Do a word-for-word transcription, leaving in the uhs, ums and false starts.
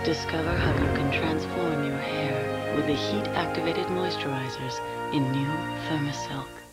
Discover how you can transform your hair with the heat-activated moisturizers in new Thermasilk.